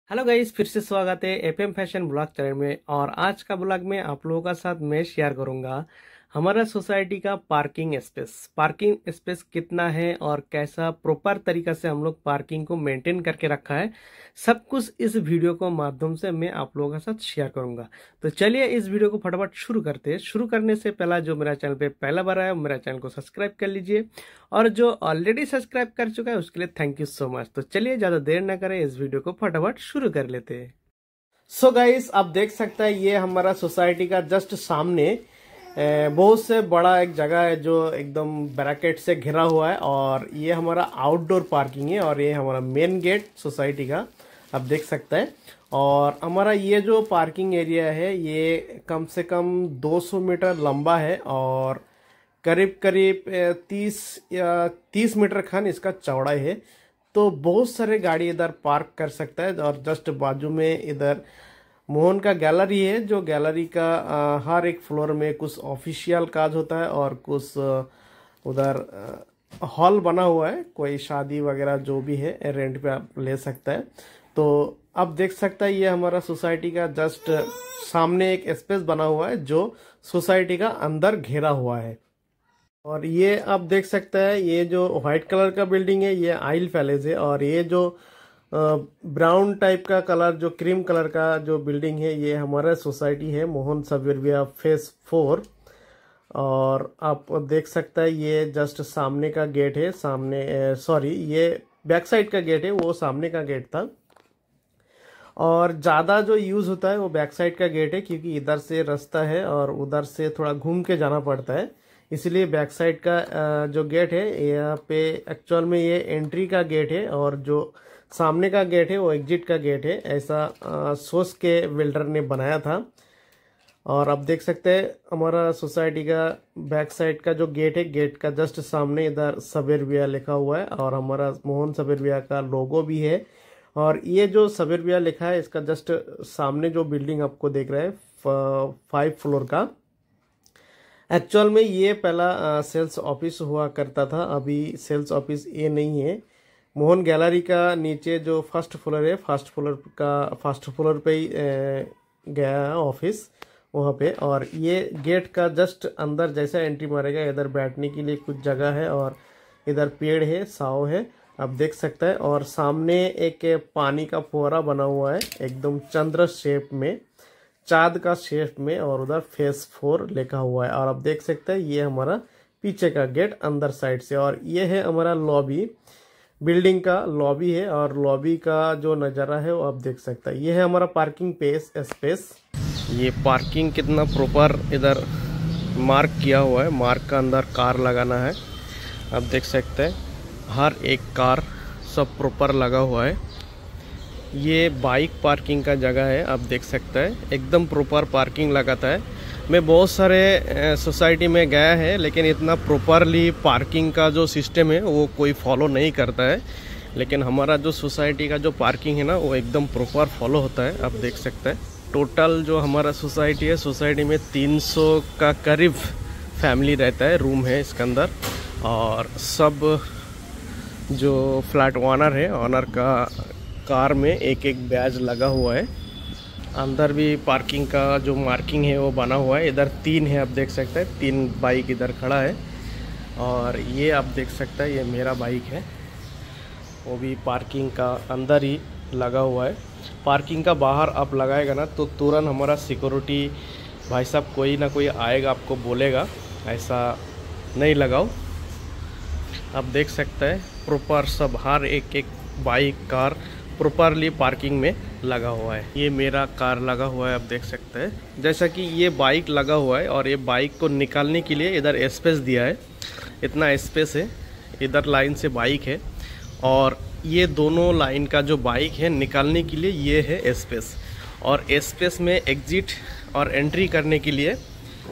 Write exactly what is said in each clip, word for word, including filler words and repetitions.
Hello guys, फिर से स्वागत है एफएम फैशन ब्लॉग चैनल में। और आज का ब्लॉग में आप लोगों का साथ मैं शेयर करूंगा हमारा सोसाइटी का पार्किंग स्पेस पार्किंग स्पेस कितना है और कैसा प्रॉपर तरीका से हम लोग पार्किंग को मेंटेन करके रखा है। सब कुछ इस वीडियो को माध्यम से मैं आप लोगों के साथ शेयर करूंगा। तो चलिए इस वीडियो को फटाफट शुरू करते हैं। शुरू करने से पहला जो मेरा चैनल पे पहला बार आया मेरा चैनल को सब्सक्राइब कर लीजिए, और जो ऑलरेडी सब्सक्राइब कर चुका है उसके लिए थैंक यू सो मच। तो चलिए ज्यादा देर ना करें, इस वीडियो को फटाफट शुरू कर लेते हैं। सो गाइस, आप देख सकते हैं ये हमारा सोसाइटी का जस्ट सामने बहुत से बड़ा एक जगह है जो एकदम बैरिकेड से घिरा हुआ है, और ये हमारा आउटडोर पार्किंग है और ये हमारा मेन गेट सोसाइटी का आप देख सकते हैं। और हमारा ये जो पार्किंग एरिया है ये कम से कम दो सौ मीटर लंबा है और करीब करीब तीस या तीस मीटर खन इसका चौड़ाई है। तो बहुत सारे गाड़ी इधर पार्क कर सकता है। और जस्ट बाजू में इधर मोहन का गैलरी है, जो गैलरी का आ, हर एक फ्लोर में कुछ ऑफिशियल काज होता है और कुछ उधर हॉल बना हुआ है, कोई शादी वगैरह जो भी है रेंट पे आप ले सकता है। तो आप देख सकता है ये हमारा सोसाइटी का जस्ट सामने एक स्पेस बना हुआ है जो सोसाइटी का अंदर घेरा हुआ है। और ये आप देख सकते हैं ये जो व्हाइट कलर का बिल्डिंग है ये आइल पैलेस है, और ये जो ब्राउन टाइप का कलर जो क्रीम कलर का जो बिल्डिंग है ये हमारा सोसाइटी है मोहन सबेरविया फेस फोर। और आप देख सकते हैं ये जस्ट सामने का गेट है, सामने सॉरी ये बैक साइड का गेट है, वो सामने का गेट था। और ज़्यादा जो यूज़ होता है वो बैक साइड का गेट है, क्योंकि इधर से रास्ता है और उधर से थोड़ा घूम के जाना पड़ता है, इसलिए बैक साइड का जो गेट है यहाँ पे एक्चुअल में ये एंट्री का गेट है, और जो सामने का गेट है वो एग्जिट का गेट है। ऐसा सोच के बिल्डर ने बनाया था। और आप देख सकते हैं हमारा सोसाइटी का बैक साइड का जो गेट है, गेट का जस्ट सामने इधर सबेरविया लिखा हुआ है और हमारा मोहन सबेरविया का लोगो भी है। और ये जो सबेरविया लिखा है इसका जस्ट सामने जो बिल्डिंग आपको देख रहे हैं फाइव फ्लोर का, एक्चुअल में ये पहला सेल्स ऑफिस हुआ करता था, अभी सेल्स ऑफिस ये नहीं है। मोहन गैलरी का नीचे जो फर्स्ट फ्लोर है, फर्स्ट फ्लोर का फर्स्ट फ्लोर पे ही गया ऑफिस वहाँ पे। और ये गेट का जस्ट अंदर जैसा एंट्री मारेगा इधर बैठने के लिए कुछ जगह है, और इधर पेड़ है, साव है, आप देख सकते हैं। और सामने एक पानी का फुहारा बना हुआ है एकदम चंद्र शेप में, चाँद का शेप में, और उधर फेस फोर लिखा हुआ है। और आप देख सकते हैं ये हमारा पीछे का गेट अंदर साइड से। और ये है हमारा लॉबी, बिल्डिंग का लॉबी है, और लॉबी का जो नज़ारा है वो आप देख सकते हैं। ये है हमारा पार्किंग पेस स्पेस। ये पार्किंग कितना प्रॉपर इधर मार्क किया हुआ है, मार्क का अंदर कार लगाना है, आप देख सकते हैं हर एक कार सब प्रॉपर लगा हुआ है। ये बाइक पार्किंग का जगह है, आप देख सकते हैं एकदम प्रॉपर पार्किंग लगाता है। मैं बहुत सारे सोसाइटी में गया है लेकिन इतना प्रॉपरली पार्किंग का जो सिस्टम है वो कोई फॉलो नहीं करता है, लेकिन हमारा जो सोसाइटी का जो पार्किंग है ना वो एकदम प्रॉपर फॉलो होता है, आप देख सकते हैं। टोटल जो हमारा सोसाइटी है, सोसाइटी में तीन सौ का करीब फैमिली रहता है, रूम है इसके अंदर। और सब जो फ्लैट ओनर है, ओनर का कार में एक एक बैज लगा हुआ है। अंदर भी पार्किंग का जो मार्किंग है वो बना हुआ है, इधर तीन है, आप देख सकते हैं तीन बाइक इधर खड़ा है। और ये आप देख सकते हैं ये मेरा बाइक है, वो भी पार्किंग का अंदर ही लगा हुआ है। पार्किंग का बाहर आप लगाएगा ना तो तुरंत हमारा सिक्योरिटी भाई साहब कोई ना कोई आएगा आपको बोलेगा ऐसा नहीं लगाओ। आप देख सकते हैं प्रॉपर सब हर एक एक बाइक कार प्रॉपरली पार्किंग में लगा हुआ है। ये मेरा कार लगा हुआ है, आप देख सकते हैं। जैसा कि ये बाइक लगा हुआ है और ये बाइक को निकालने के लिए इधर स्पेस दिया है, इतना स्पेस है, इधर लाइन से बाइक है, और ये दोनों लाइन का जो बाइक है निकालने के लिए ये है स्पेस। और स्पेस में एग्जिट और एंट्री करने के लिए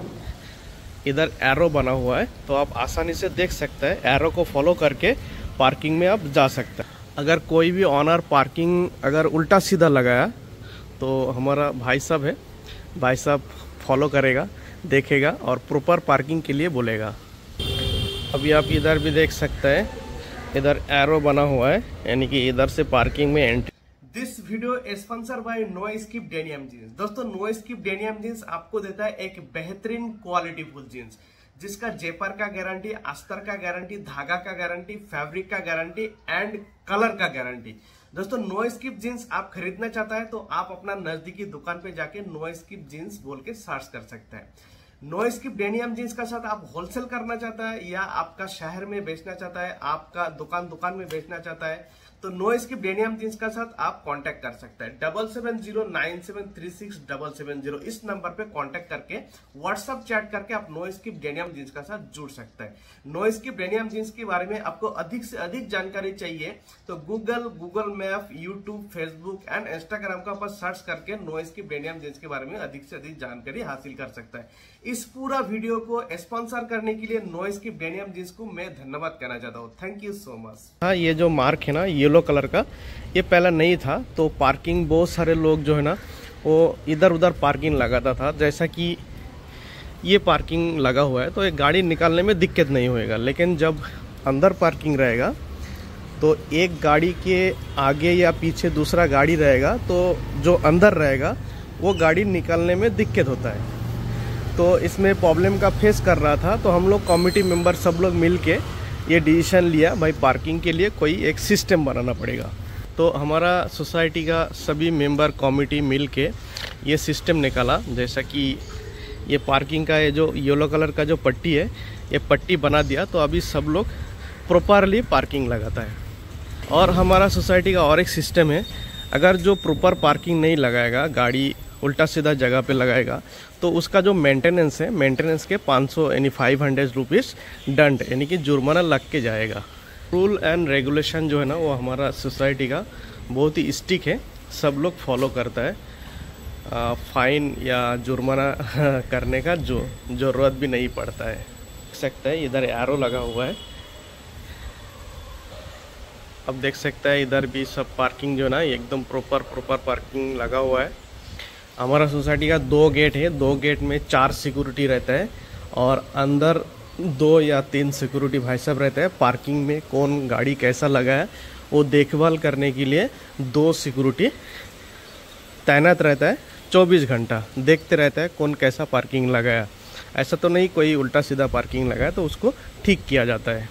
इधर एरो बना हुआ है, तो आप आसानी से देख सकते हैं, एरो को फॉलो करके पार्किंग में आप जा सकते हैं। अगर कोई भी ऑनर पार्किंग अगर उल्टा सीधा लगाया तो हमारा भाई साहब है, भाई साहब फॉलो करेगा, देखेगा और प्रॉपर पार्किंग के लिए बोलेगा। अभी आप इधर भी देख सकते हैं, इधर एरो बना हुआ है, यानी कि इधर से पार्किंग में entry this video sponsor by no skip denim jeans. दोस्तों, नो स्किप डेनियम जीन्स आपको देता है एक बेहतरीन क्वालिटी फुल जीन्स जिसका जेपर का गारंटी, अस्तर का गारंटी, धागा का गारंटी, फैब्रिक का गारंटी एंड कलर का गारंटी। दोस्तों, नो स्किप जीन्स आप खरीदना चाहता है तो आप अपना नजदीकी दुकान पे जाके नो स्किप जीन्स बोल के सर्च कर सकते हैं। नो स्किप डेनियम जीन्स का साथ आप होलसेल करना चाहता है या आपका शहर में बेचना चाहता है, आपका दुकान दुकान में बेचना चाहता है तो नो स्किप डेनियम जीन्स का साथ आप कांटेक्ट कर सकते हैं। Double seven zero nine seven three six double seven zero इस नंबर पे कांटेक्ट करके व्हाट्सएप चैट करके आप नो स्किप डेनियम जीन्स का साथ जुड़ सकते हैं। नो स्किप डेनियम जीन्स के बारे में आपको अधिक से अधिक जानकारी चाहिए तो Google Google map, YouTube, Facebook and Instagram का ऊपर सर्च करके नो स्किप डेनियम जीन्स के बारे में अधिक से अधिक जानकारी हासिल कर सकता है। इस पूरा वीडियो को स्पॉन्सर करने के लिए नो स्किप डेनियम जीन्स को मैं धन्यवाद कहना चाहता हूँ। Thank you so much. हाँ, ये जो मार्क है ना येलो कलर का, ये पहला नहीं था तो पार्किंग बहुत सारे लोग जो है ना वो इधर उधर पार्किंग लगाता था। जैसा कि ये पार्किंग लगा हुआ है तो एक गाड़ी निकालने में दिक्कत नहीं होएगा, लेकिन जब अंदर पार्किंग रहेगा तो एक गाड़ी के आगे या पीछे दूसरा गाड़ी रहेगा तो जो अंदर रहेगा वो गाड़ी निकालने में दिक्कत होता है। तो इसमें प्रॉब्लम का फेस कर रहा था तो हम लोग कमेटी मेंबर सब लोग मिल के ये डिसीजन लिया भाई पार्किंग के लिए कोई एक सिस्टम बनाना पड़ेगा। तो हमारा सोसाइटी का सभी मेंबर कमेटी मिल के ये सिस्टम निकाला। जैसा कि ये पार्किंग का ये जो येलो कलर का जो पट्टी है ये पट्टी बना दिया तो अभी सब लोग प्रॉपरली पार्किंग लगाता है। और हमारा सोसाइटी का और एक सिस्टम है, अगर जो प्रॉपर पार्किंग नहीं लगाएगा, गाड़ी उल्टा सीधा जगह पे लगाएगा तो उसका जो मेंटेनेंस है, मेंटेनेंस के पाँच सौ यानी फाइव हंड्रेड रुपीज़ दंड यानी कि जुर्माना लग के जाएगा। रूल एंड रेगुलेशन जो है ना वो हमारा सोसाइटी का बहुत ही स्ट्रिक्ट है, सब लोग फॉलो करता है। आ, फाइन या जुर्माना करने का जो ज़रूरत भी नहीं पड़ता है। देख सकते हैं इधर एरो लगा हुआ है, अब देख सकते हैं इधर भी सब पार्किंग जो है ना एकदम प्रॉपर प्रॉपर पार्किंग लगा हुआ है। हमारा सोसाइटी का दो गेट है, दो गेट में चार सिक्योरिटी रहता है और अंदर दो या तीन सिक्योरिटी भाई साहब रहते हैं। पार्किंग में कौन गाड़ी कैसा लगा है वो देखभाल करने के लिए दो सिक्योरिटी तैनात रहता है, चौबीस घंटा देखते रहता है कौन कैसा पार्किंग लगाया। ऐसा तो नहीं कोई उल्टा सीधा पार्किंग लगाया तो उसको ठीक किया जाता है।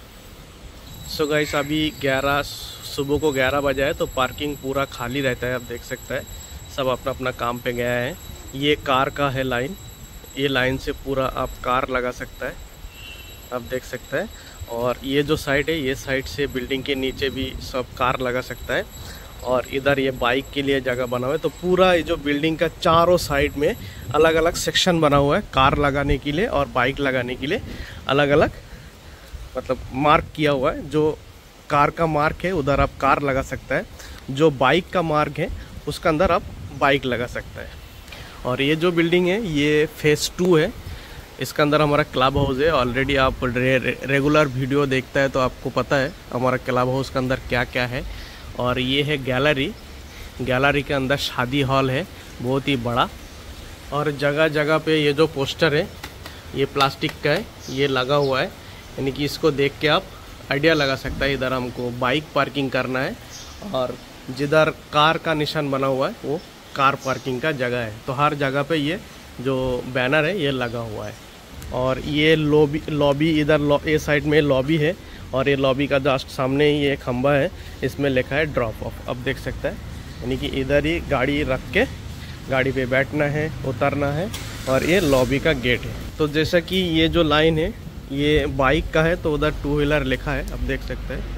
सो गाइस, अभी ग्यारह सुबह को ग्यारह बजा है तो पार्किंग पूरा खाली रहता है। आप देख सकते हैं सब अपना अपना काम पे गया है। ये कार का है लाइन, ये लाइन से पूरा आप कार लगा सकता है, आप देख सकते हैं। और ये जो साइड है ये साइड से बिल्डिंग के नीचे भी सब कार लगा सकता है। और इधर ये बाइक के लिए जगह बना हुआ है। तो पूरा ये जो बिल्डिंग का चारों साइड में अलग अलग सेक्शन बना हुआ है, कार लगाने के लिए और बाइक लगाने के लिए अलग अलग मतलब मार्क किया हुआ है। जो कार का मार्क है उधर आप कार लगा सकता है, जो बाइक का मार्क है उसका अंदर आप बाइक लगा सकता है। और ये जो बिल्डिंग है ये फेज़ टू है, इसका अंदर हमारा क्लब हाउस है। ऑलरेडी आप रे, रे, रेगुलर वीडियो देखता है तो आपको पता है हमारा क्लब हाउस के अंदर क्या क्या है। और ये है गैलरी, गैलरी के अंदर शादी हॉल है बहुत ही बड़ा। और जगह जगह पे ये जो पोस्टर है ये प्लास्टिक का है, ये लगा हुआ है, यानी कि इसको देख के आप आइडिया लगा सकता है इधर हमको बाइक पार्किंग करना है और जिधर कार का निशान बना हुआ है वो कार पार्किंग का जगह है। तो हर जगह पे ये जो बैनर है ये लगा हुआ है। और ये लॉबी लॉबी इधर लॉ, ये साइड में लॉबी है और ये लॉबी का जस्ट सामने ही ये खंबा है, इसमें लिखा है ड्रॉप ऑफ। अब देख सकता है यानी कि इधर ही गाड़ी रख के गाड़ी पे बैठना है, उतरना है। और ये लॉबी का गेट है। तो जैसा कि ये जो लाइन है ये बाइक का है तो उधर टू व्हीलर लिखा है, अब देख सकते हैं।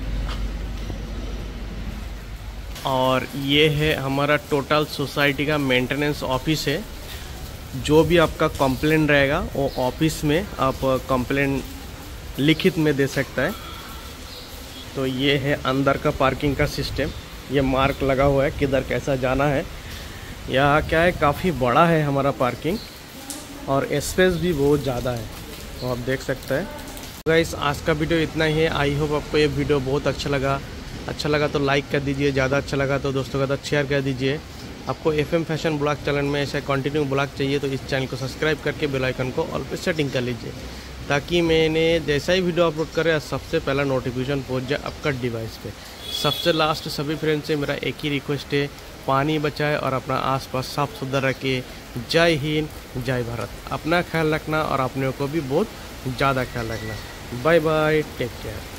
और ये है हमारा टोटल सोसाइटी का मेंटेनेंस ऑफिस है। जो भी आपका कंप्लेन रहेगा वो ऑफिस में आप कंप्लेन लिखित में दे सकता है। तो ये है अंदर का पार्किंग का सिस्टम, ये मार्क लगा हुआ है किधर कैसा जाना है। यहाँ क्या है काफ़ी बड़ा है हमारा पार्किंग और स्पेस भी बहुत ज़्यादा है, तो आप देख सकते हैं। गाइस, आज का वीडियो इतना ही है। आई होप आपको ये वीडियो बहुत अच्छा लगा। अच्छा लगा तो लाइक कर दीजिए, ज़्यादा अच्छा लगा तो दोस्तों के साथ शेयर कर दीजिए। आपको एफएम फैशन ब्लॉग चैनल में ऐसा कंटिन्यू ब्लॉग चाहिए तो इस चैनल को सब्सक्राइब करके बेल आइकन को ऑल पे सेटिंग कर लीजिए, ताकि मैंने जैसा ही वीडियो अपलोड करे सबसे पहला नोटिफिकेशन पहुंच जाए आपका डिवाइस पे। सबसे लास्ट सभी फ्रेंड से मेरा एक ही रिक्वेस्ट है, पानी बचाए और अपना आसपास साफ सुथरा रखे। जय हिंद, जय भारत। अपना ख्याल रखना और अपने को भी बहुत ज़्यादा ख्याल रखना। Bye bye, take care.